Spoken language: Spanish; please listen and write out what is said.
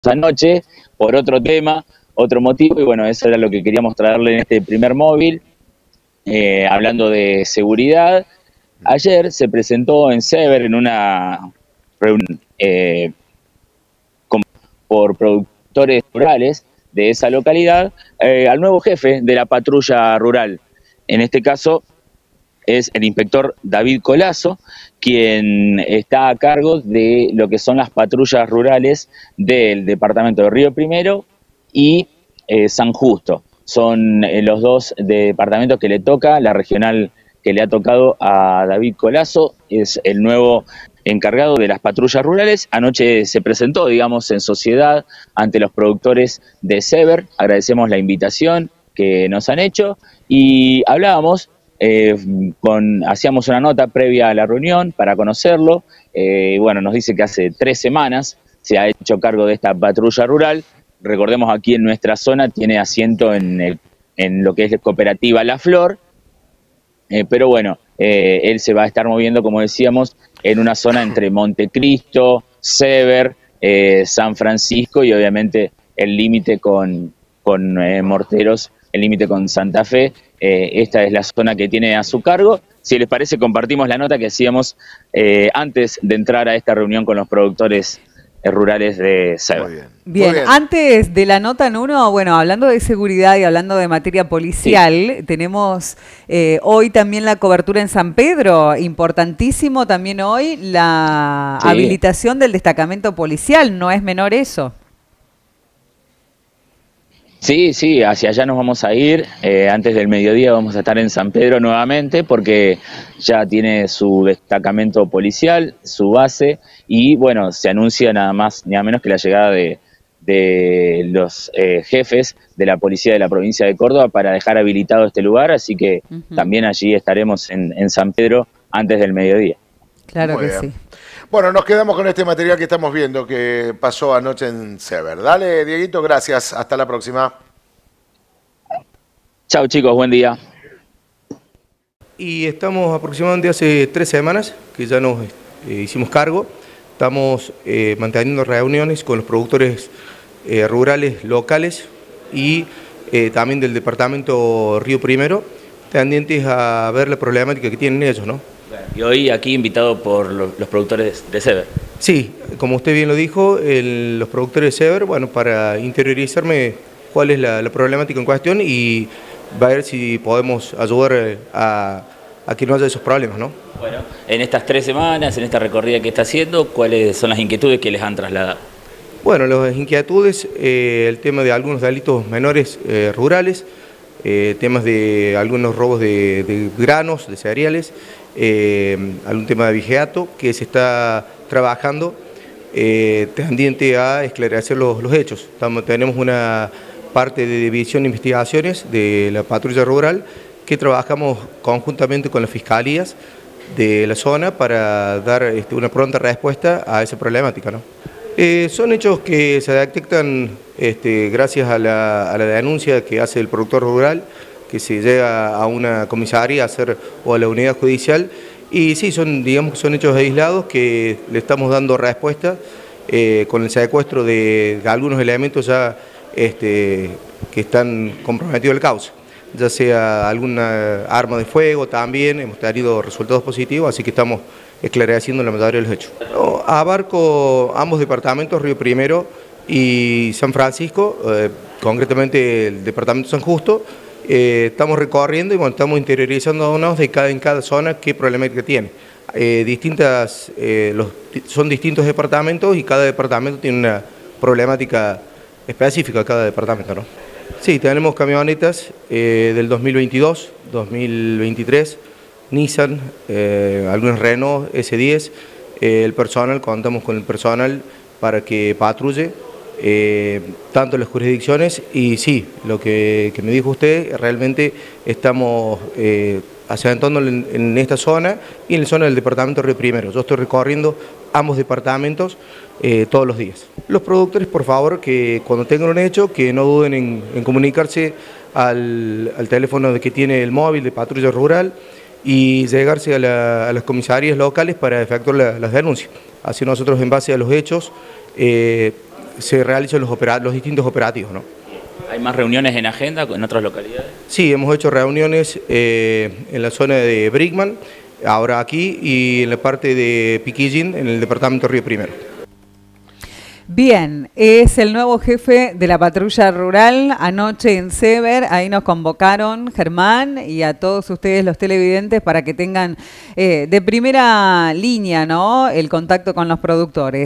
anoche por otro tema, otro motivo, y bueno, eso era lo que queríamos traerle en este primer móvil, hablando de seguridad. Ayer se presentó en Sever, en una reunión por productores rurales de esa localidad, al nuevo jefe de la patrulla rural. En este caso es el inspector David Colazo, quien está a cargo de lo que son las patrullas rurales del departamento de Río Primero y San Justo. Son los dos departamentos que le toca, la regional que le ha tocado a David Colazo, es el nuevo encargado de las patrullas rurales. Anoche se presentó, digamos, en sociedad ante los productores de Sever. Agradecemos la invitación que nos han hecho y hablábamos, hacíamos una nota previa a la reunión para conocerlo. Bueno, nos dice que hace 3 semanas se ha hecho cargo de esta patrulla rural. Recordemos, aquí en nuestra zona tiene asiento en lo que es la cooperativa La Flor, pero bueno, él se va a estar moviendo, como decíamos, en una zona entre Montecristo, Sever, San Francisco y obviamente el límite con Morteros, el límite con Santa Fe. Esta es la zona que tiene a su cargo. Si les parece, compartimos la nota que hacíamos antes de entrar a esta reunión con los productores rurales de Sever. Muy bien. Bien, antes de la nota, Nuno, bueno, hablando de seguridad y hablando de materia policial, sí, tenemos hoy también la cobertura en San Pedro, importantísimo también hoy la habilitación del destacamento policial, no es menor eso. Sí, sí, hacia allá nos vamos a ir. Antes del mediodía vamos a estar en San Pedro nuevamente porque ya tiene su destacamento policial, su base, y bueno, se anuncia nada más ni nada menos que la llegada de los jefes de la policía de la provincia de Córdoba para dejar habilitado este lugar, así que también allí estaremos en San Pedro antes del mediodía. Claro que sí. Bueno, nos quedamos con este material que estamos viendo que pasó anoche en Sever. Dale, Dieguito, gracias. Hasta la próxima. Chao, chicos, buen día. Y estamos aproximadamente hace 3 semanas que ya nos hicimos cargo. Estamos manteniendo reuniones con los productores rurales locales y también del departamento Río Primero, tendientes a ver la problemática que tienen ellos, ¿no? Y hoy aquí invitado por los productores de Sever. Sí, como usted bien lo dijo, los productores de Sever, bueno, para interiorizarme cuál es la problemática en cuestión y ver si podemos ayudar a que no haya esos problemas, ¿no? Bueno, en estas 3 semanas, en esta recorrida que está haciendo, ¿cuáles son las inquietudes que les han trasladado? Bueno, las inquietudes, el tema de algunos delitos menores rurales, temas de algunos robos de granos, de cereales, algún tema de vigiato que se está trabajando tendiente a esclarecer los hechos. Tenemos una parte de división de investigaciones de la patrulla rural que trabajamos conjuntamente con las fiscalías de la zona para dar una pronta respuesta a esa problemática, ¿no? Son hechos que se detectan gracias a la denuncia que hace el productor rural, que se llega a una comisaría o a la unidad judicial, y sí, digamos que son hechos aislados que le estamos dando respuesta con el secuestro de algunos elementos ya que están comprometidos al causa, ya sea alguna arma de fuego también, hemos tenido resultados positivos, así que estamos esclareciendo la mayoría de los hechos. Abarco ambos departamentos, Río Primero y San Francisco, concretamente el departamento de San Justo. Estamos recorriendo y bueno, estamos interiorizándonos en cada zona qué problemática tiene. Son distintos departamentos y cada departamento tiene una problemática específica, cada departamento, ¿no? Sí, tenemos camionetas del 2022, 2023, Nissan, algunos Renault S10, el personal, contamos con el personal para que patrulle tanto las jurisdicciones y sí, lo que me dijo usted, realmente estamos asentando en esta zona y en la zona del departamento Río Primero. Yo estoy recorriendo ambos departamentos todos los días. Los productores, por favor, que cuando tengan un hecho, que no duden en comunicarse al teléfono que tiene el móvil de patrulla rural y llegarse a las comisarías locales para efectuar las denuncias. Así nosotros, en base a los hechos, se realizan los distintos operativos, ¿no? ¿Hay más reuniones en agenda en otras localidades? Sí, hemos hecho reuniones en la zona de Brickman, ahora aquí, y en la parte de Piquillín, en el departamento Río Primero. Bien, es el nuevo jefe de la patrulla rural anoche en Sever. Ahí nos convocaron Germán y a todos ustedes los televidentes para que tengan de primera línea, ¿no?, el contacto con los productores.